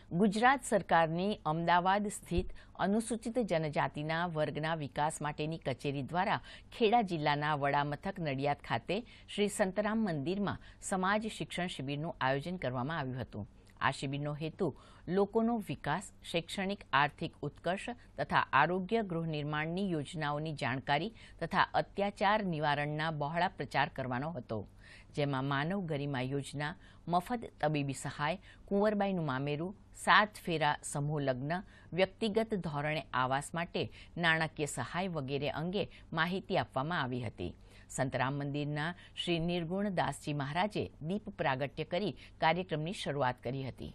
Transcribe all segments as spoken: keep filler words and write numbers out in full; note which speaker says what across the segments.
Speaker 1: ગુજરાત સરકારની અમદાવાદ સ્થિત અનુસૂચિત જનજાતિના વર્ગના વિકાસ માટેની કચેરી દ્વારા ખેડા જિલ્લાના વડામથક નડિયાદ ખાતે શ્રી સંતરામ મંદિરમાં સમાજ શિક્ષણ શિબિરનું આયોજન કરવામાં આવ્યું હતું। આ શિબિરનો હેતુ લોકોનો વિકાસ, શૈક્ષણિક આર્થિક ઉત્કર્ષ તથા આરોગ્ય ગૃહ નિર્માણની યોજનાઓની જાણકારી તથા અત્યાચાર નિવારણના બહોળા પ્રચાર કરવાનો હતો, જેમાં માનવ ગરિમા યોજના, મફત તબીબી સહાય, કુંવરબાઈનું મામેરું, સાત ફેરા સમૂહ લગ્ન, વ્યક્તિગત ધોરણે આવાસ માટે નાણાકીય સહાય વગેરે અંગે માહિતી આપવામાં આવી હતી। સંતરામ મંદિરના શ્રી નિર્ગુણ દાસજી મહારાજે દીપ પ્રાગટ્ય કરી કાર્યક્રમની શરૂઆત કરી હતી।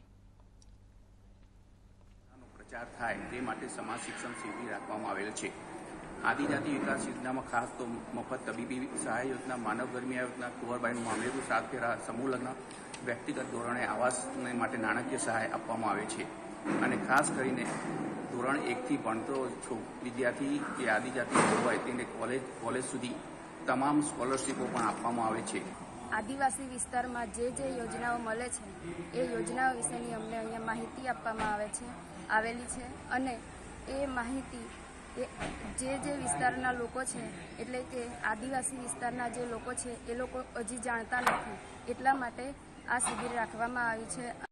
Speaker 2: પ્રચાર થાય તે માટે સમાજ શિક્ષણ શિબિર રાખવામાં આવેલ છે। આદિજાતિ વિકાસ યોજનામાં ખાસ તો મફત તબીબી સહાય યોજના, માનવ ગરમી યોજના, કુંવરબાઈનું મામેરું, સાત ફેરા સમૂહ લગ્ન, વ્યક્તિગત ધોરણે આવાસ માટે નાણાકીય સહાય આપવામાં આવે છે। અને ખાસ કરીને ધોરણ એકથી ભણતો વિદ્યાર્થી કે આદિજાતિ હોય તેને કોલેજ કોલેજ સુધી તમામ સ્કોલરશીપો પણ આપવામાં આવે છે।
Speaker 3: આદિવાસી વિસ્તારમાં જે જે યોજનાઓ મળે છે એ યોજનાઓ વિશેની અમને અહીંયા માહિતી આપવામાં આવે છે આવેલી છે અને એ માહિતી એ જે જે વિસ્તારના લોકો છે એટલે કે આદિવાસી વિસ્તારના જે લોકો છે એ લોકો હજી જાણતા નથી, એટલા માટે આ શિબિર રાખવામાં આવી છે।